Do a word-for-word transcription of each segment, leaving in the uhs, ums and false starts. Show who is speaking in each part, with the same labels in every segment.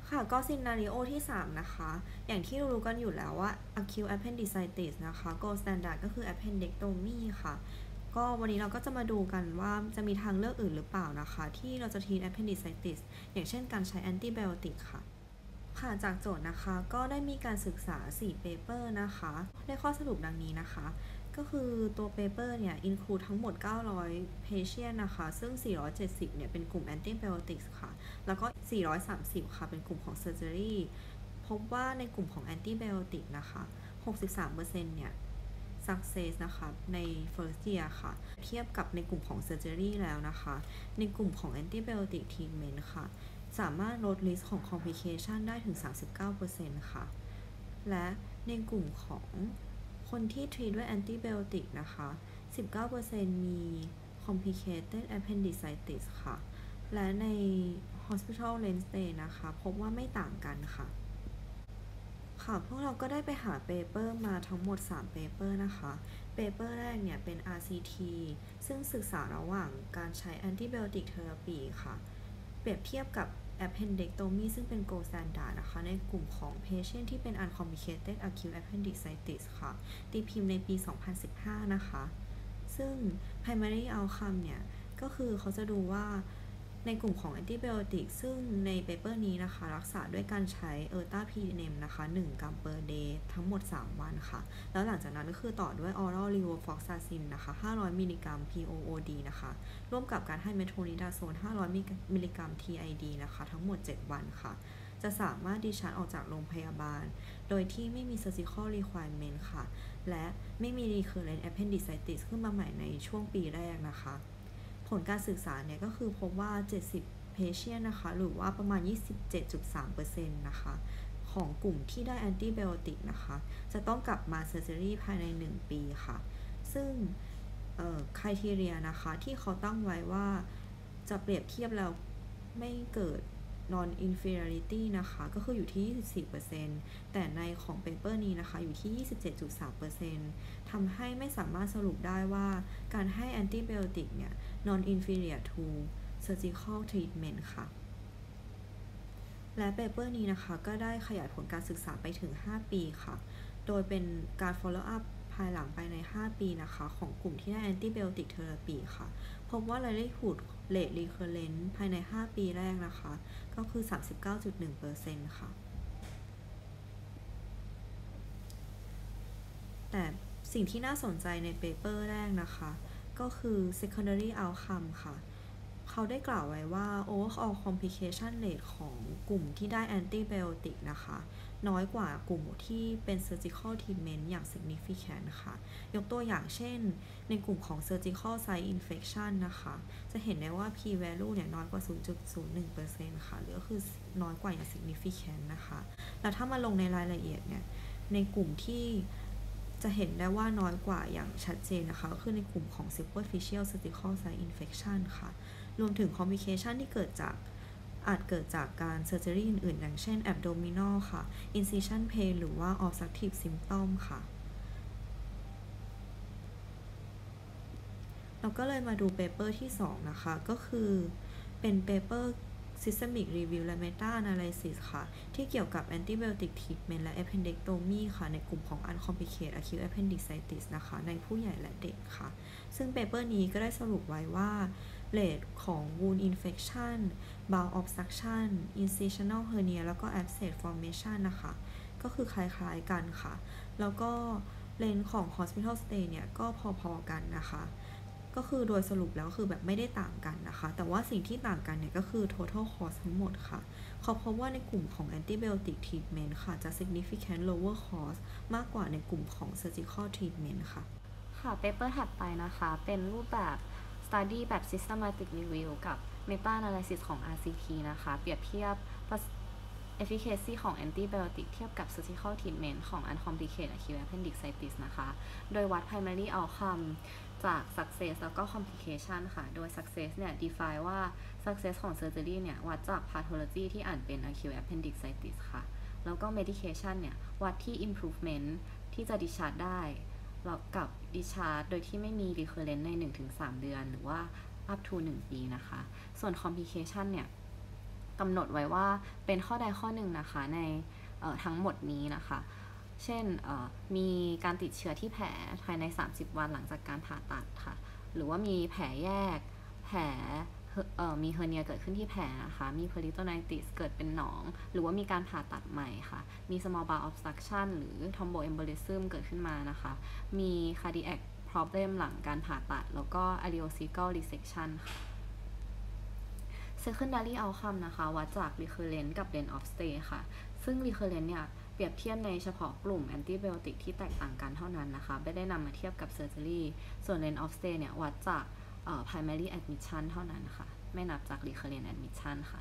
Speaker 1: ค่ะก็ซีนาริโอที่สามนะคะอย่างที่รู้กันอยู่แล้วว่า acute appendicitis นะคะ gold standard ก็คือ appendectomy ค่ะก็วันนี้เราก็จะมาดูกันว่าจะมีทางเลือกอื่นหรือเปล่านะคะที่เราจะ treat appendicitis อย่างเช่นการใช้ antibiotic ค่ะค่ะจากโจทย์นะคะก็ได้มีการศึกษาสี่ paper นะคะได้ข้อสรุปดังนี้นะคะก็คือตัว paper เนี่ย include ทั้งหมดเก้าร้อย patient นะคะซึ่งสี่ร้อยเจ็ดสิบเนี่ยเป็นกลุ่ม antibiotics ค่ะแล้วก็สี่ร้อยสามสิบค่ะเป็นกลุ่มของ surgery พบว่าในกลุ่มของ antibiotic นะคะ หกสิบสามเปอร์เซ็นต์ เนี่ย success นะคะใน first year ค่ะเทียบกับในกลุ่มของ surgery แล้วนะคะในกลุ่มของ antibiotic treatment ค่ะสามารถลด risk ของ complication ได้ถึง สามสิบเก้าเปอร์เซ็นต์ ค่ะและในกลุ่มของคนที่ treat ด้วย antibiotic นะคะ สิบเก้าเปอร์เซ็นต์ มี complicated appendicitis ค่ะและใน hospital length stay นะคะพบว่าไม่ต่างกันค่ะค่ะพวกเราก็ได้ไปหาเปเปอร์มาทั้งหมดสามเปเปอร์นะคะเปเปอร์แรกเนี่ยเป็น อาร์ ซี ที ซึ่งศึกษาระหว่างการใช้ antibiotic therapy ค่ะเปรียบเทียบกับ appendectomy ซึ่งเป็น gold standard นะคะในกลุ่มของ patient ที่เป็น uncomplicated acute appendicitis ค่ะตีพิมพ์ในปี สองพันสิบห้า นะคะซึ่ง primary outcome เนี่ยก็คือเขาจะดูว่าในกลุ่มของ antibiotic ซึ่งในเปเปอร์นี้นะคะรักษาด้วยการใช้ ertapenem นะคะหนึ่งกรัม per day ทั้งหมดสามวันค่ะแล้วหลังจากนั้นก็คือต่อด้วย oral levofloxacin นะคะห้าร้อยมิลลิกรัม พี โอ โอ ดี นะคะร่วมกับการให้ metronidazole ห้าร้อยมิลลิกรัม ที ไอ ดี นะคะทั้งหมดเจ็ดวันค่ะจะสามารถดิชาร์จออกจากโรงพยาบาลโดยที่ไม่มี surgical requirement ค่ะและไม่มี recurrent appendicitis ขึ้นมาใหม่ในช่วงปีแรกนะคะผลการศึกษาเนี่ยก็คือพบว่าเจ็ดสิบ patient นะคะหรือว่าประมาณ ยี่สิบเจ็ดจุดสามเปอร์เซ็นต์ นะคะของกลุ่มที่ได้ antibiotic นะคะจะต้องกลับมา surgery ภายในหนึ่งปีค่ะซึ่งเอ่อ criteria นะคะที่เขาตั้งไว้ว่าจะเปรียบเทียบแล้วไม่เกิด non inferiority นะคะก็คืออยู่ที่ ยี่สิบสี่เปอร์เซ็นต์ แต่ในของเปเปอร์นี้นะคะอยู่ที่ ยี่สิบเจ็ดจุดสามเปอร์เซ็นต์ ทำให้ไม่สามารถสรุปได้ว่าการให้ antibiotic เนี่ย non inferior to surgical treatment ค่ะและเปเปอร์นี้นะคะก็ได้ขยายผลการศึกษาไปถึงห้าปีค่ะโดยเป็นการ follow up ภายหลังไปในห้าปีนะคะของกลุ่มที่ได้ antibiotic therapy ค่ะพบว่า likelihood rate recurrent ภายในห้าปีแรกนะคะก็คือ สามสิบเก้าจุดหนึ่งเปอร์เซ็นต์ ค่ะแต่สิ่งที่น่าสนใจในเปเปอร์แรกนะคะก็คือ secondary outcome ค่ะเขาได้กล่าวไว้ว่า overall complication rate ของกลุ่มที่ได้ antibiotic นะคะน้อยกว่ากลุ่มที่เป็น surgical treatment อย่าง significant ค่ะยกตัวอย่างเช่นในกลุ่มของ surgical site infection นะคะจะเห็นได้ว่า p value เนี่ยน้อยกว่า ศูนย์จุดศูนย์หนึ่งเปอร์เซ็นต์ ค่ะหรือก็คือน้อยกว่าอย่าง significant นะคะแล้วถ้ามาลงในรายละเอียดเนี่ยในกลุ่มที่จะเห็นได้ว่าน้อยกว่าอย่างชัดเจนนะคะก็คือในกลุ่มของ superficial surgical site infection ค่ะรวมถึง complication ที่เกิดจากอาจเกิดจากการ surgery อื่นๆอย่างเช่น abdominal ค่ะ incision pain หรือว่า obstructive symptom ค่ะเราก็เลยมาดูเปเปอร์ที่สองนะคะก็คือเป็นเปเปอร์ systemic review และ meta analysis ค่ะที่เกี่ยวกับ antibiotic treatment และ appendectomy ค่ะในกลุ่มของ uncomplicated acute appendicitis นะคะในผู้ใหญ่และเด็กค่ะซึ่งเปเปอร์นี้ก็ได้สรุปไว้ว่า rate ของ wound infection bowel obstruction incisional hernia แล้วก็ abscess formation นะคะก็คือคล้ายๆกันค่ะแล้วก็เลนของ hospital stay เนี่ยก็พอๆกันนะคะก็คือโดยสรุปแล้วคือแบบไม่ได้ต่างกันนะคะแต่ว่าสิ่งที่ต่างกันเนี่ยก็คือ total cost ทั้งหมดค่ะเขาพบว่าในกลุ่มของ antibiotic treatment ค่ะจะ significant lower cost มากกว่าในกลุ่มของ surgical treatment ค่ะ
Speaker 2: ค่ะเปเปอร์ถัดไปนะคะเป็นรูปแบบ study แบบ systematic review กับ meta analysis ของ อาร์ ซี ที นะคะเปรียบเทียบ efficacy ของ antibiotic เทียบกับ surgical treatment ของ uncomplicated acute appendicitis นะคะโดยวัด primary outcome จาก success แล้วก็ complication ค่ะโดย success เนี่ย define ว่า success ของ surgery เนี่ยวัดจาก pathology ที่อ่านเป็น acute appendicitis ค่ะแล้วก็ medication เนี่ยวัดที่ improvement ที่จะ discharge ได้แล้วกับ discharge โดยที่ไม่มี recurrent ใน หนึ่งถึงสาม เดือนหรือว่า up to หนึ่ง ปีนะคะส่วน complication เนี่ยกำหนดไว้ว่าเป็นข้อใดข้อหนึ่งนะคะในทั้งหมดนี้นะคะเช่นมีการติดเชื้อที่แผลภายในสามสิบวันหลังจากการผ่าตัดค่ะหรือว่ามีแผลแยกแผลมีเฮอร์เนียเกิดขึ้นที่แผลนะคะมี peritonitis เกิดเป็นหนองหรือว่ามีการผ่าตัดใหม่ค่ะมี small bowel obstruction หรือ thromboembolism เกิดขึ้นมานะคะมี cardiac problem หลังการผ่าตัดแล้วก็ ileocecal resection ค่ะ secondary outcome นะคะวัดจาก recurrent กับ length of stay ค่ะซึ่ง recurrent เนี่ยเปรียบเทียบในเฉพาะกลุ่ม antibiotic ที่แตกต่างกันเท่านั้นนะคะไม่ได้นำมาเทียบกับ surgery ส่วน length of stay เนี่ยวัดจาก primary admission เท่านั้นค่ะไม่นับจาก recurrent admission ค่ะ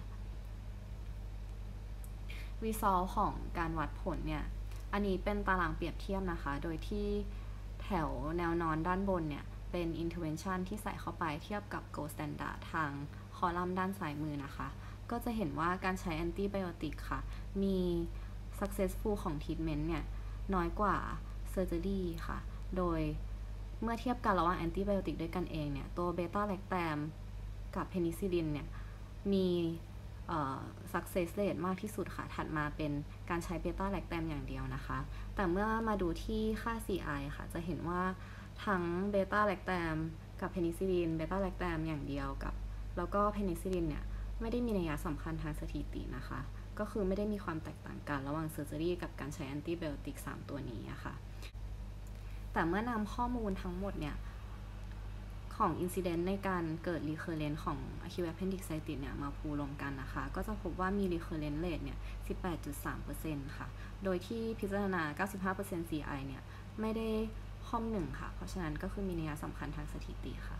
Speaker 2: result ของการวัดผลเนี่ยอันนี้เป็นตารางเปรียบเทียบนะคะโดยที่แถวแนวนอนด้านบนเนี่ยเป็น intervention ที่ใส่เข้าไปเทียบกับ gold standard ทางคอลัมน์ด้านซ้ายมือนะคะก็จะเห็นว่าการใช้ antibiotic ค่ะมี successful ของ treatment เนี่ยน้อยกว่า surgery ค่ะโดยเมื่อเทียบกันระหว่าง antibiotic ด้วยกันเองเนี่ยตัว beta lactam กับ penicillin เนี่ยมี success rate มากที่สุดค่ะถัดมาเป็นการใช้ beta lactam อย่างเดียวนะคะแต่เมื่อมาดูที่ค่า ซี ไอ ค่ะจะเห็นว่าทั้ง beta lactam กับ penicillin beta lactam อย่างเดียวกับแล้วก็ penicillin เนี่ยไม่ได้มีนัยสำคัญทางสถิตินะคะก็คือไม่ได้มีความแตกต่างกันระหว่าง surgery กับการใช้ antibiotic สามตัวนี้ค่ะแต่เมื่อนำข้อมูลทั้งหมดเนี่ยของ incident ในการเกิด recurrent ของ acute appendicitis เนี่ยมาพูลรวมกันนะคะก็จะพบว่ามี recurrent rate เนี่ย สิบแปดจุดสามเปอร์เซ็นต์ ค่ะโดยที่พิจารณา เก้าสิบห้าเปอร์เซ็นต์ ซี ไอ เนี่ยไม่ได้ข้อมหนึ่งค่ะเพราะฉะนั้นก็คือมีนัยสำคัญทางสถิติค่ะ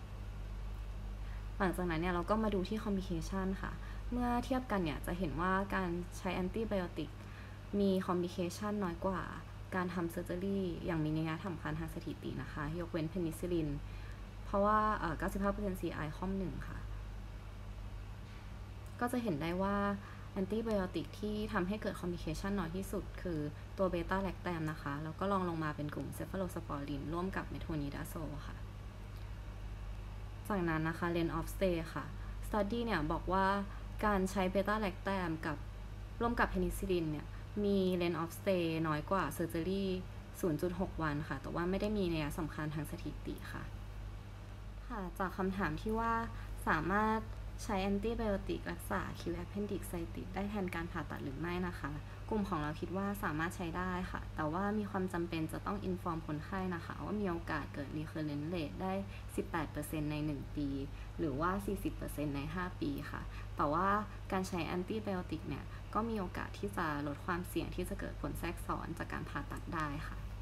Speaker 2: หลังจากนั้นเนี่ยเราก็มาดูที่ complication ค่ะเมื่อเทียบกันเนี่ยจะเห็นว่าการใช้ antibiotic มี complication น้อยกว่าการทำ surgery อย่างมีนัยสำคัญทางสถิตินะคะยกเว้น penicillin เพราะว่า เก้าสิบห้าเปอร์เซ็นต์ ซี ไอ ข้อมหนึ่งค่ะก็จะเห็นได้ว่า antibiotic ที่ทำให้เกิด complication น้อยที่สุดคือตัว beta lactam นะคะแล้วก็ลองลงมาเป็นกลุ่ม cephalosporin ร่วมกับ metronidazole ค่ะจากนั้นนะคะ length of stay ค่ะ study เนี่ยบอกว่าการใช้ beta lactam กับร่วมกับ penicillin เนี่ยมี length of stay น้อยกว่า surgery ศูนย์จุดหก วันค่ะแต่ว่าไม่ได้มีนัยสำคัญทางสถิติค่ะค่ะจากคำถามที่ว่าสามารถใช้ antibiotic รักษา acute appendicitis ได้แทนการผ่าตัดหรือไม่นะคะกลุ่มของเราคิดว่าสามารถใช้ได้ค่ะแต่ว่ามีความจำเป็นจะต้อง inform คนไข้นะคะว่ามีโอกาสเกิด recurrent rate ได้ สิบแปดเปอร์เซ็นต์ ในหนึ่งปีหรือว่า สี่สิบเปอร์เซ็นต์ ในห้าปีค่ะแต่ว่าการใช้ antibiotic เนี่ยก็มีโอกาสที่จะลดความเสี่ยงที่จะเกิดผลแทรกซ้อนจากการผ่าตัดได้ค่ะ